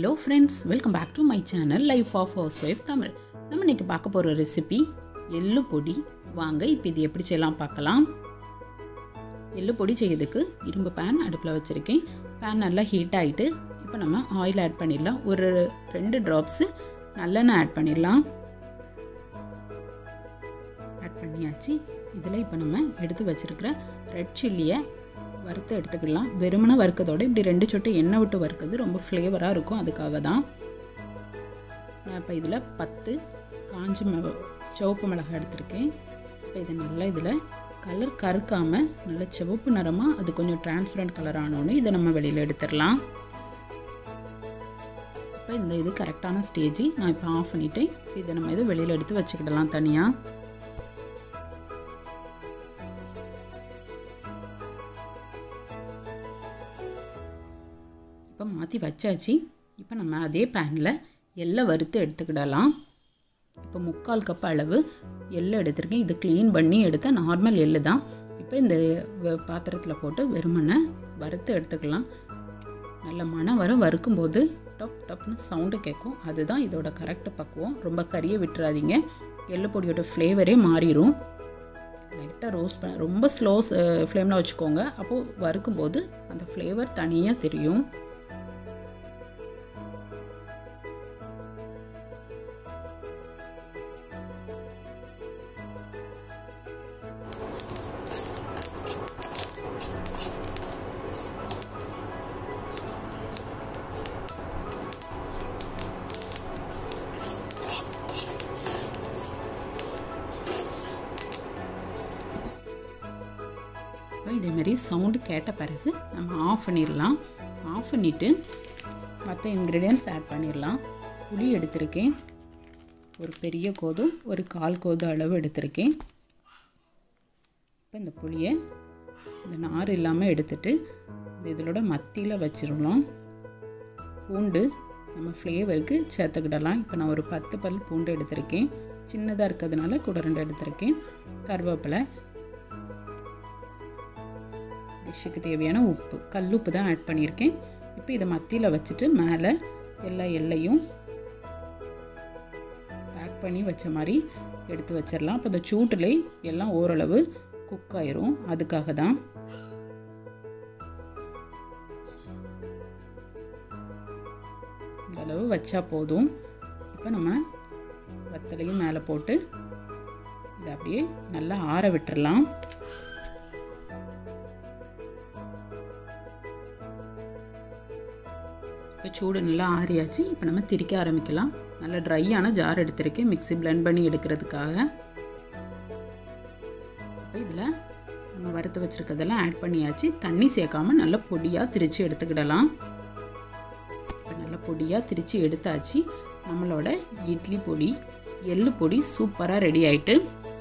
Hello friends, welcome back to my channel Life of Housewife Tamil. நம்ம இன்னைக்கு பார்க்க போற ரெசிபி எள்ளு பொடி. வாங்க இப்போ இது எப்படி செய்யலாம் பார்க்கலாம். எள்ளு பொடி செய்யிறதுக்கு இரும்பு pan அடுப்புல வச்சிருக்கேன். pan நல்லா ஹீட் ஆயிட்டு இப்போ நம்ம ஆயில் ஆட் பண்ணிடலாம். ஒரு 2 drops நல்லெண்ணெய் ஆட் பண்ணிடலாம். ஆட் பண்ணியாச்சு. இதில் இப்போ நம்ம எடுத்து வச்சிருக்கிற ரெட் சில்லியை வறுத்து எடுத்துக்கலாம். வெறுமனே வறுக்கிறதோட இப்படி 2 சொட்டு எண்ணெய் விட்டு வறுக்கிறது ரொம்ப ஃப்ளேவராக இருக்கும். அதுக்காக தான் நான் இப்போ இதில் 10 காஞ்ச சிவப்பு மிளகாய் எடுத்திருக்கேன். இப்போ இதை நல்லா இதில் கலர் கருக்காமல் நல்லா சிவப்பு நிறமாக அது கொஞ்சம் டிரான்ஸ்பரண்ட் கலர் ஆனோன்னு இதை நம்ம வெளியில் எடுத்துடலாம். இப்போ இந்த இது கரெக்டான ஸ்டேஜ். நான் இப்போ ஆஃப் பண்ணிவிட்டேன். இதை நம்ம இதை வெளியில் எடுத்து வச்சுக்கிடலாம் தனியாக. இப்போ மாற்றி வச்சாச்சு. இப்போ நம்ம அதே பேனில் எள்ளை வறுத்து எடுத்துக்கிடலாம். இப்போ 3/4 கப் அளவு எள்ளை எடுத்துருக்கேன். இது க்ளீன் பண்ணி எடுத்த நார்மல் எள்ளு தான். இப்போ இந்த பாத்திரத்தில் போட்டு வெறுமனை வறுத்து எடுத்துக்கலாம். நல்ல மணம் வர வறுக்கும்போது டப் டப்னு சவுண்டு கேட்கும். அதுதான் இதோட கரெக்ட் பக்குவம். ரொம்ப கறியை விட்டுறாதீங்க, எள்ளு பொடியோட ஃப்ளேவரே மாறிடும். லைட்டாக ரோஸ்ட் பண்ண ரொம்ப ஸ்லோ ஃப்ளேமில் வச்சுக்கோங்க. அப்போது வறுக்கும்போது அந்த ஃப்ளேவர் தனியாக தெரியும். இதேமாரி சவுண்டு கேட்ட பிறகு நம்ம ஆஃப் பண்ணிடலாம். ஆஃப் பண்ணிவிட்டு மற்ற இன்க்ரீடியன்ட்ஸ் ஆட் பண்ணிடலாம். புளி எடுத்திருக்கேன். ஒரு பெரிய கோதும் ஒரு 1/4 கோது அளவு எடுத்திருக்கேன். இப்போ இந்த புளியை இந்த நார் இல்லாமல் எடுத்துட்டு இதோட மத்தியில் வச்சிடலாம். பூண்டு நம்ம ஃப்ளேவருக்கு சேர்த்துக்கிடலாம். இப்போ நான் ஒரு 10 பல் பூண்டு எடுத்திருக்கேன். சின்னதாக இருக்கிறதுனால கூட 2 எடுத்திருக்கேன். கருவேப்பிலை, டிஷ்ஷுக்கு தேவையான உப்பு, கல்லுப்பு தான் ஆட் பண்ணியிருக்கேன். இப்போ இதை மத்தியில் வச்சுட்டு மேலே எல்லா எல்லையும் பேக் பண்ணி வச்ச மாதிரி எடுத்து வச்சிடலாம். இப்போ இந்த சூட்டில் எல்லாம் ஓரளவு குக் ஆயிரும். அதுக்காக தான் இந்த அளவு வச்சா போதும். இப்போ நம்ம வத்தலையும் மேலே போட்டு இதை அப்படியே நல்லா ஆற விட்டுறலாம். இப்போ சூடு நல்லா ஆறியாச்சு. இப்போ நம்ம திரிக்க ஆரம்பிக்கலாம். நல்லா ட்ரையான ஜார் எடுத்திருக்கேன் மிக்ஸி பிளெண்ட் பண்ணி எடுக்கிறதுக்காக. இப்போ இதில் நம்ம வறுத்து வச்சுருக்கிறதெல்லாம் ஆட் பண்ணியாச்சு. தண்ணி சேர்க்காமல் நல்லா பொடியாக திரித்து எடுத்துக்கிடலாம். இப்போ நல்லா பொடியாக திரித்து எடுத்தாச்சு. நம்மளோட இட்லி பொடி எள்ளு பொடி சூப்பராக ரெடி ஆகிட்டு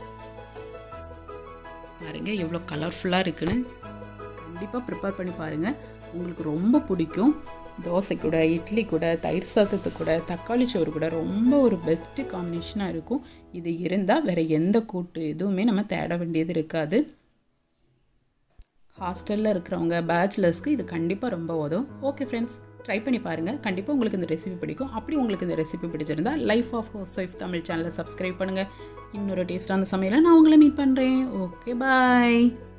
பாருங்கள் எவ்வளோ கலர்ஃபுல்லாக இருக்குன்னு. கண்டிப்பாக ப்ரிப்பேர் பண்ணி பாருங்கள், உங்களுக்கு ரொம்ப பிடிக்கும். தோசை கூட, இட்லி கூட, தயிர் சாதத்து கூட, தக்காளி சோறு கூட ரொம்ப ஒரு பெஸ்ட்டு காம்பினேஷனாக இருக்கும். இது இருந்தால் வேறு எந்த கூட்டு எதுவுமே நம்ம தேட வேண்டியது இருக்காது. ஹாஸ்டலில் இருக்கிறவங்க, பேச்சுலர்ஸ்க்கு இது கண்டிப்பாக ரொம்ப உதவும். ஓகே ஃப்ரெண்ட்ஸ், ட்ரை பண்ணி பாருங்கள். கண்டிப்பாக உங்களுக்கு இந்த ரெசிபி பிடிக்கும். அப்படி உங்களுக்கு இந்த ரெசிபி பிடிச்சிருந்தால் லைஃப் ஆஃப் ஹவுஸ்வைஃப் தமிழ் சேனலை சப்ஸ்கிரைப் பண்ணுங்கள். இன்னொரு டேஸ்டான சமையலை நான் உங்களை மீட் பண்ணுறேன். ஓகே, பாய்.